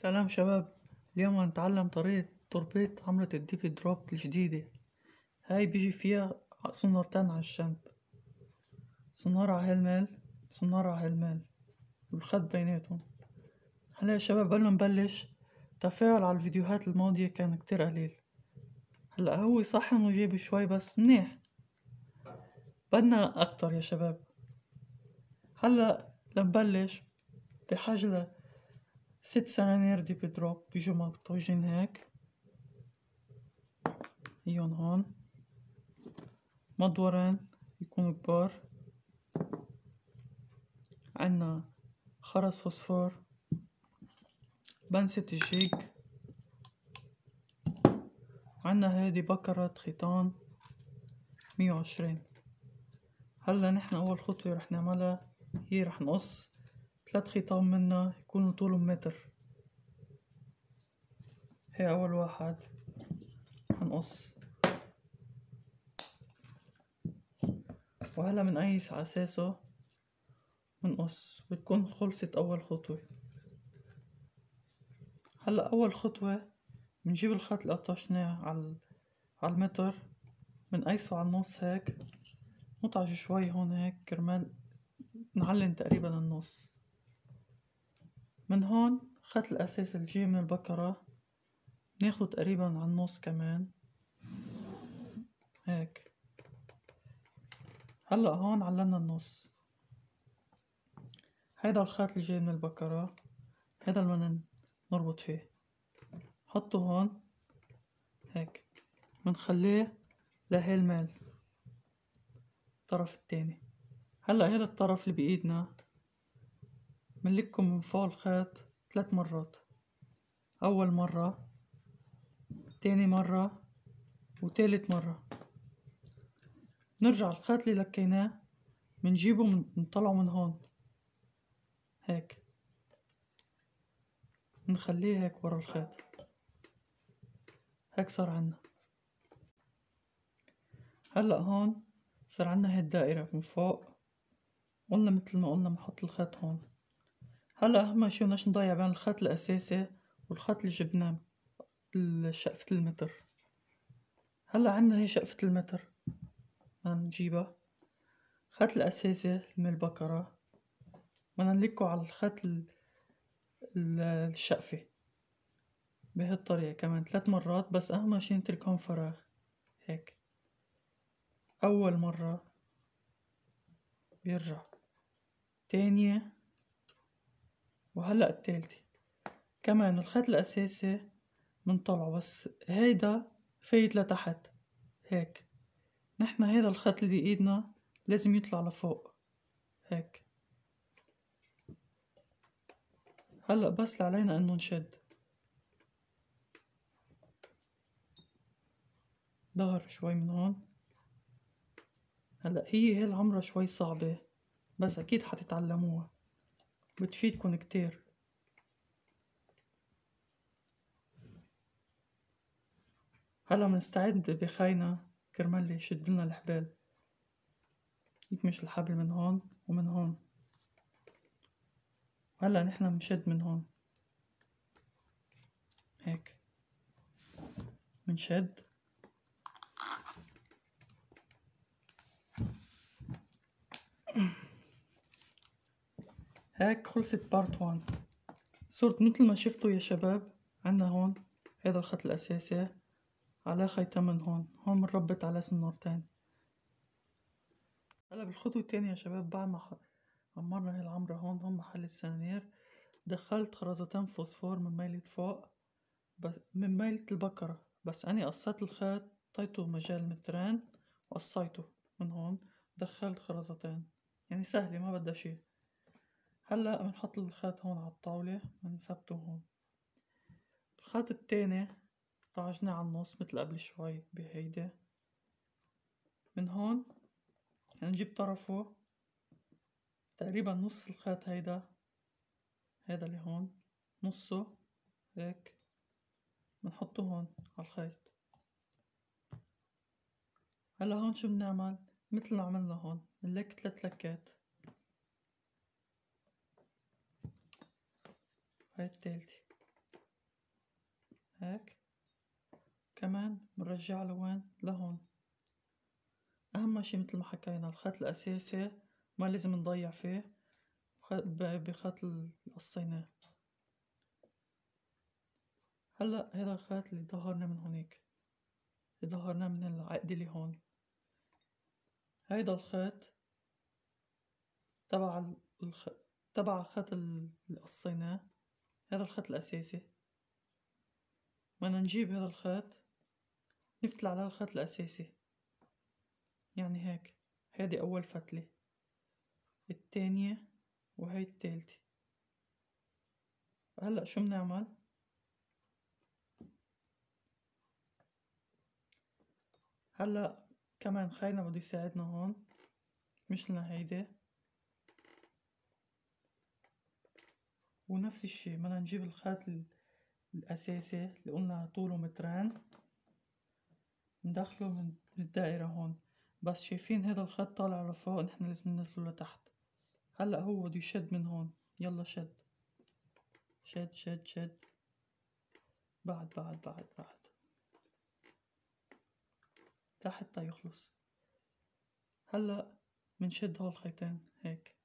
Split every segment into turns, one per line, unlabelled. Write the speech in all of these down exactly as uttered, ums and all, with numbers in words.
سلام شباب. اليوم هنتعلم طريقة تربيط عمرة الديب دروب الجديدة. هاي بيجي فيها صنارتين على الجنب، صنارة على هالميل صنارة على هالميل والخط بيناتهم. هلا يا شباب قبل ما نبلش، تفاعل على الفيديوهات الماضية كان كتير قليل. هلا هو صح انه جيب شوي بس منيح، بدنا اكتر يا شباب. هلا لنبلش بحاجة ست سنانير ديب دروب بيجوا مطوجين هيك، هيون هون مدورين يكونوا كبار. عنا خرز فوسفور، بنسة الجيج، عنا هادي بكرة خيطان مية وعشرين. هلا نحن أول خطوة رح نعملها هي رح نقص ثلاث خيطان منا يكونوا طولهم متر. هي أول واحد هنقص، وهلا منقيس على أساسه منقص، بتكون خلصت أول خطوة. هلا أول خطوة بنجيب الخط اللي قطشناه على على المتر، بنقيسه على النص هيك، نطعج شوي هون هيك كرمال نعلم تقريبا النص. من هون خط الأساس اللي جاي من البكرة ناخده تقريبا على النص كمان هيك. هلأ هون علمنا النص. هيدا الخط اللي جاي من البكرة، هيدا اللي بدنا نربط فيه، حطه هون هيك، منخليه لهالميل الطرف التاني. هلأ هيدا الطرف اللي بإيدنا منلكه من فوق الخيط ثلاث مرات، أول مرة، تاني مرة، وتالت مرة. نرجع الخيط اللي لكيناه منجيبه منطلعه من هون هيك، نخليه هيك ورا الخيط هيك صار عنا. هلأ هون صار عنا هاي الدائرة من فوق، قلنا مثل ما قلنا بنحط الخيط هون. هلأ أهم شي بدناش نضيع بين الخيط الأساسي والخيط اللي جبناه شقفة المتر. هلأ عنا هي شقفة المتر بدنا نجيبها، الخيط الأساسي من البكرة بدنا نلكه على الخيط الشقفة بهالطريقة كمان ثلاث مرات، بس أهم شي نترك هون فراغ هيك. أول مرة بيرجع، تانية، وهلأ التالتة كمان الخيط الأساسي منطلعه، بس هيدا فايت لتحت هيك. نحن هيدا الخيط اللي بإيدنا لازم يطلع لفوق هيك. هلأ بس علينا إنه نشد ظهر شوي من هون. هلأ هي هي العمرة شوي صعبة، بس أكيد حتتعلموها، بتفيدكن كتير. هلا منستعد بخينا كرمال يشدلنا الحبال، يكمش الحبل من هون ومن هون. هلا نحنا منشد من هون هيك، منشد هيك. خلصت بارت وان. صرت مثل ما شفتوا يا شباب، عنا هون هذا الخط الأساسي على خيطان من هون، هون منربط على سنارتين. هلا بالخطوة التانية يا شباب، بعد ما عمرنا هاي العمرة هون هون محل السنانير، دخلت خرزتين فوسفور من ميلة فوق من ميلة البكرة، بس أنا قصيت الخيط طيته مجال مترين وقصيته من هون، دخلت خرزتين، يعني سهلة ما بدها شي. هلأ بنحط الخيط هون على الطاولة بنثبته هون. الخيط التاني طعجناه على النص مثل قبل شوي بهيدا، من هون هنجيب طرفه تقريبا نص الخيط، هيدا هيدا اللي هون نصه هيك، بنحطه هون على الخيط. هلا هون شو بنعمل؟ مثل ما عملنا هون بنلك تلات لكات، هاي التالتة هيك. كمان بنرجع له وين؟ لهون. أهم شي متل ما حكينا الخط الأساسي ما لازم نضيع فيه بخط اللي قصيناه. هلأ هذا الخط اللي ظهرنا من هونيك، اللي ظهرنا من العقدة اللي هون، هيدا الخط تبع الخ... تبع الخط اللي قصيناه، هذا الخط الأساسي. بدنا نجيب هذا الخط نفتل على الخط الأساسي، يعني هيك. هذه أول فتلة، التانية، وهي التالتة. هلأ شو بنعمل؟ هلأ كمان خينا بده يساعدنا هون، مش لنا هيدا. ونفس الشي بدنا نجيب الخط الأساسي اللي قلنا طوله مترين، ندخله من الدائرة هون. بس شايفين هذا الخط طالع لفوق، نحن لازم ننزله لتحت. هلأ هو بده يشد من هون، يلا شد شد شد شد، بعد بعد بعد بعد تحت تا يخلص. هلأ منشد هول الخيطين هيك.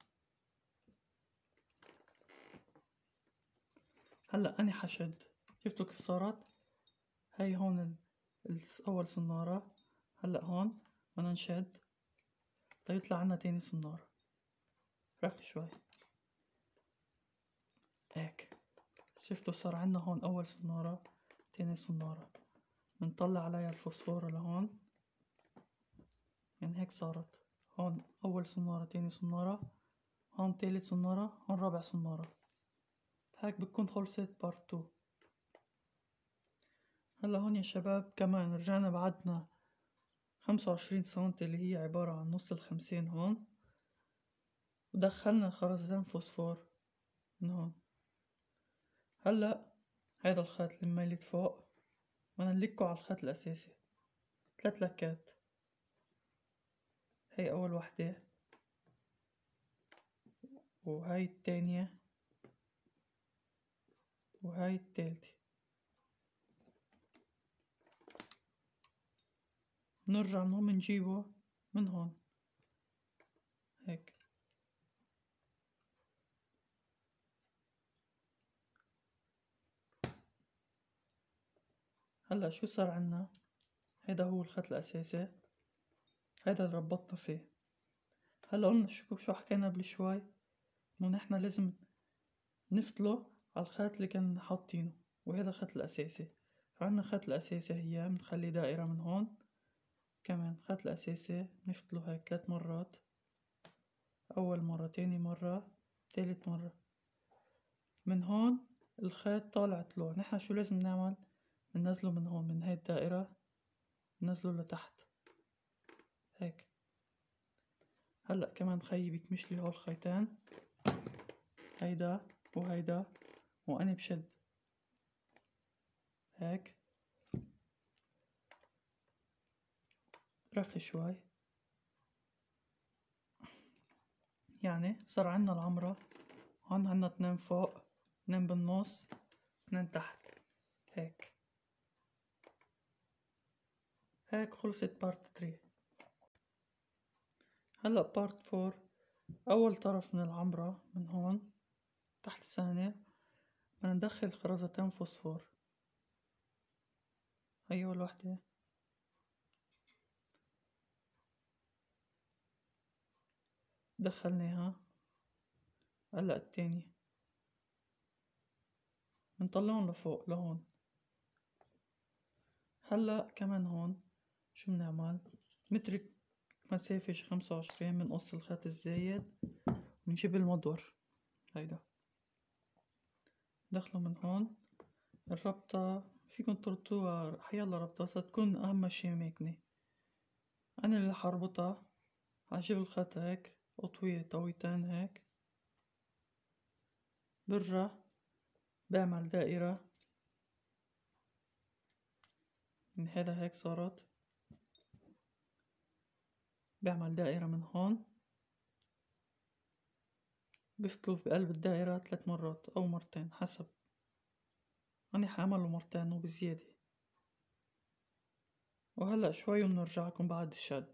هلأ أنا حشد، شفتوا كيف صارت؟ هاي هون أول صنارة. هلأ هون بدنا نشد تا يطلع عنا تاني صنارة. رخي شوي هيك. شفتوا صار عنا هون أول صنارة تاني صنارة، بنطلع عليها الفوسفورة لهون، يعني هيك صارت. هون أول صنارة تاني صنارة، هون تالت صنارة، هون رابع صنارة. هيك بتكون خلصت بارت تو. هلا هون يا شباب كمان رجعنا بعدنا خمسة وعشرين سنتي اللي هي عبارة عن نص الخمسين هون، ودخلنا خرزان فوسفور من هون. هلا هيدا الخط اللي ميلت فوق بدنا نلكه على الخط الأساسي، ثلاث لكات. هي أول وحدة، وهاي التانية، وهاي التالتة. نرجع من هون منجيبه من هون هيك. هلا شو صار عنا؟ هيدا هو الخط الأساسي، هيدا اللي ربطنا فيه. هلا قلنا شو شو حكينا قبل شوي، انه نحنا لازم نفتله على الخط اللي كنا حاطينه، وهذا الخط الأساسي. فعنا الخط الأساسي هي بنخلي دائرة من هون، كمان الخط الأساسي نفتله هيك ثلاث مرات، أول مرة، تاني مرة، تالت مرة. من هون الخيط طالع طلوع، نحنا شو لازم نعمل؟ ننزله من هون من هاي الدائرة، ننزله لتحت هيك. هلأ كمان خيي بيكمشلي هول الخيطين، هيدا وهيدا، وأنا بشد هيك. رخي شوي، يعني صار عنا العمرة. هون عنا اتنين فوق، اتنين بالنص، اتنين تحت هيك. هيك خلصت بارت ثري. هلأ بارت فور. أول طرف من العمرة من هون تحت السنة بدنا ندخل خرزتين فوسفور. هي أول وحدة، دخلناها. هلأ التانية بنطلعهم لفوق لهون. هلأ كمان هون شو بنعمل؟ نترك مسافة خمسة وعشرين من قص الخط الزايد، ونجيب المدور هيدا دخله من هون. الربطة فيكن تربطوها حيالله ربطة، ستكون أهم شي ماكنة. أنا اللي حربطها، هجيب الخط هيك أطوية طويتين هيك، برجع بعمل دائرة من هذا هيك صارت، بعمل دائرة من هون، بفتله بقلب الدائرة ثلاث مرات أو مرتين حسب. هوني حعمله مرتين وبزيادة. وهلأ شوي وبنرجع لكم بعد الشد.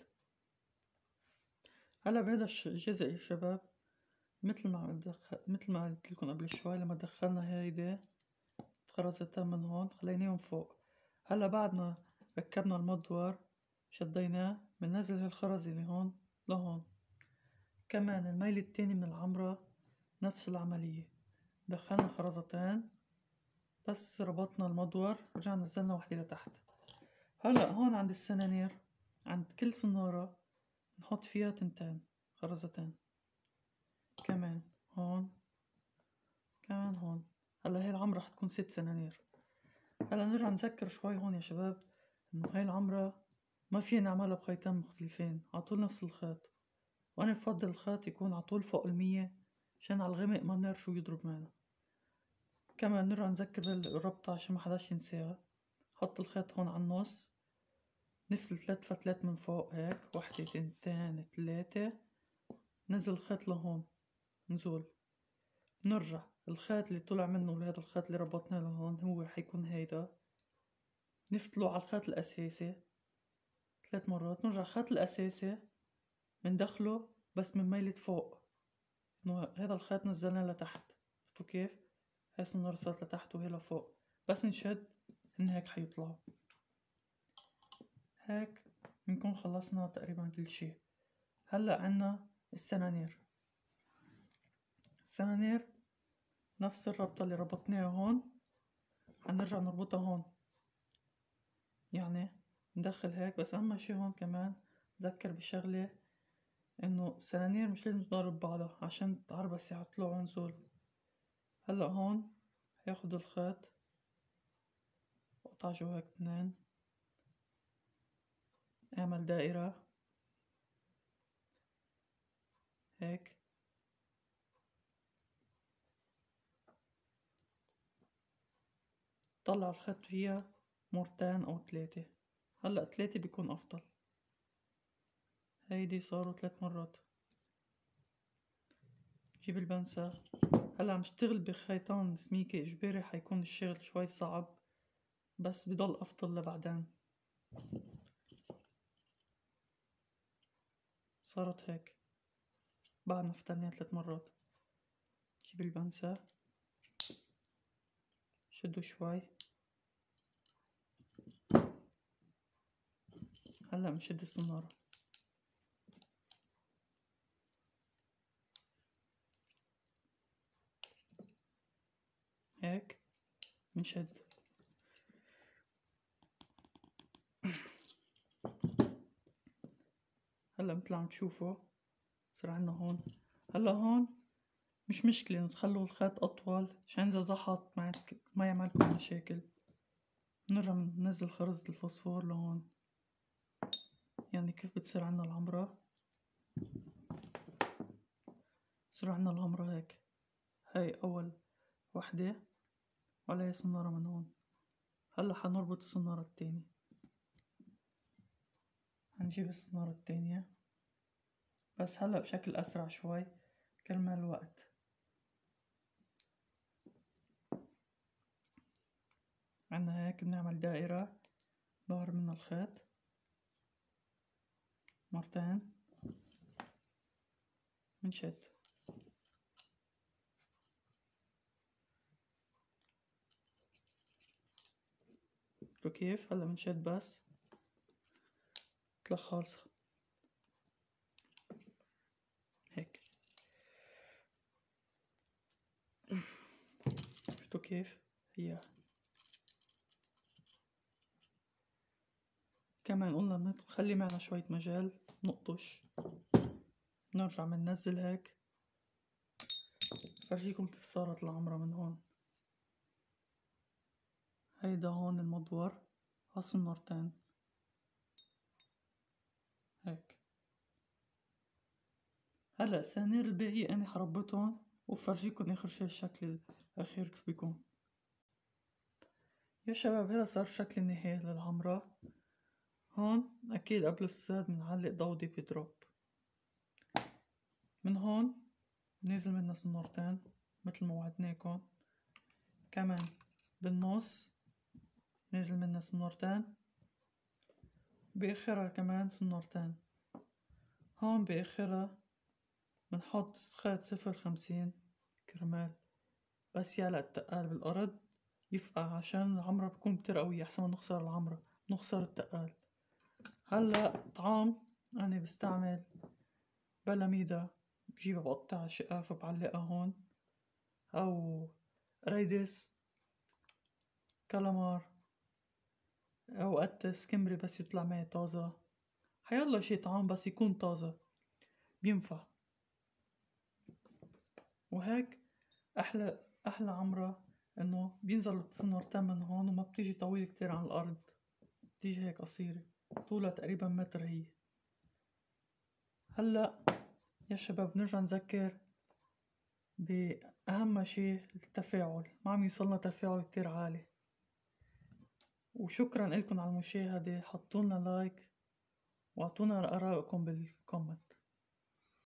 هلأ بهذا الجزء يا شباب مثل ما دخل... مثل ما قلت لكم قبل شوي لما دخلنا هيدي خرزتين من هون خليناهم فوق. هلا بعد ما ركبنا المدور شديناه بننزل هالخرزة اللي هون لهون. كمان الميل التاني من العمرة نفس العملية، دخلنا خرزتين بس ربطنا المدور رجعنا نزلنا وحدة لتحت. هلا هون عند السنانير عند كل صنارة نحط فيها تنتين خرزتين، كمان هون كمان هون. هلا هاي العمرة رح تكون ست سنانير. هلا نرجع نذكر شوي هون يا شباب انه هاي العمرة ما فينا نعملها بخيطين مختلفين عطول نفس الخيط، وانا بفضل الخيط يكون عطول فوق المية عشان على الغمق ما بنعرف شو يضرب معنا. كمان نرجع نذكر الربطة عشان ما حداش ينساها. حط الخيط هون على النص، نفتل ثلاث فتلات من فوق هيك، وحدة تنتين ثلاثة، نزل الخيط لهون نزول. نرجع الخيط اللي طلع منه لهذا الخيط اللي ربطناه لهون هو حيكون هيدا، نفتله على الخيط الأساسي ثلاث مرات. نرجع الخيط الأساسي مندخله بس من ميلة فوق، انه هذا الخيط نزلنا لتحت. شفتوا كيف؟ هاي الصنارة صارت لتحت وهي لفوق، بس نشد هن هيك حيطلعوا. هيك بنكون خلصنا تقريبا كل شي. هلأ عنا السنانير. السنانير نفس الربطة اللي ربطناها هون حنرجع نربطها هون، يعني ندخل هيك. بس أهم شي هون كمان ذكر بشغلة انه السنانير مش لازم تضارب بعضها عشان تعربسي على طلوع ونزول. هلا هون هياخد الخيط وقطع جوا هيك اثنين، اعمل دائرة هيك، طلع الخيط فيها مرتين او ثلاثة. هلا ثلاثة بيكون افضل، هيدي صاروا ثلاث مرات. جيب البنسة. هلا عم اشتغل بخيطان سميكة اجباري، حيكون الشغل شوي صعب بس بضل افضل لبعدين. صارت هيك بعد ما فتلناها ثلاث مرات. جيب البنسة شدوا شوي. هلا بنشد الصنارة هيك بنشد. هلا مثل عم تشوفوا صار عنا هون. هلا هون مش مشكلة انه تخلوا الخيط اطول عشان اذا زحط ما ما يعملكم مشاكل. نرجع ننزل خرزة الفوسفور لهون، يعني كيف بتصير عنا العمرة. صار عنا العمرة هيك. هاي اول وحدة وعليها صنارة من هون. هلا حنربط الصنارة التانية. هنجيب الصنارة التانية بس هلا بشكل اسرع شوي كرمال الوقت. عنا هيك بنعمل دائرة ظهر من الخيط مرتين بنشد. شفتوا كيف؟ هلا بنشد بس تطلع خالصة هيك. شفتوا كيف؟ هي كمان قلنا بنخلي معنا شوية مجال نقطش. نرجع بننزل هيك. فرجيكم كيف صارت العمرة من هون. هيدا هون المدور هالصنارتين هيك. هلا السنانير الباقي انا حربطهم وفرجيكم اخر شي الشكل الاخير كيف بيكون. يا شباب هذا صار الشكل النهائي للعمرة. هون اكيد قبل الصيد بنعلق ضوضي بيدروب. من هون نازل منا صنارتين مثل ما وعدناكم. كمان بالنص نازل منها سنورتين، بآخرها كمان سنورتين. هون بآخرها بنحط خيط صفر خمسين كرمال بس يعلق التقال بالأرض يفقع، عشان العمرة بتكون كتير قوية، أحسن ما نخسر العمرة نخسر التقال. هلأ طعام أنا بستعمل بلاميدا، بجيبها بقطعها شقاف بعلقها هون، أو ريدس، كالامار، أو قتس كمري بس يطلع معي طازة، حيالله شي طعام بس يكون طازة بينفع. وهيك أحلى أحلى عمرة إنه بينزل السنورتين من هون وما بتيجي طويلة كتير عن الأرض، بتيجي هيك قصيرة طولها تقريبا متر هي. هلأ يا شباب نرجع نذكر بأهم شي التفاعل، ما عم يوصلنا تفاعل كتير عالي. وشكرا لكم على المشاهدة، حطولنا لايك واعطونا آرائكم بالكومنت.